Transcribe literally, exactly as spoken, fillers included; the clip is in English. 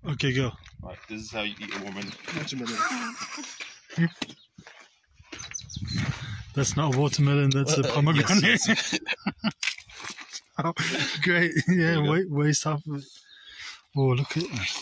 Okay, go. Right, this is how you eat a woman. Watermelon. That's not a watermelon, that's a pomegranate. Yes, yes. Oh, great. Yeah, wait, waste half of it. Oh, look at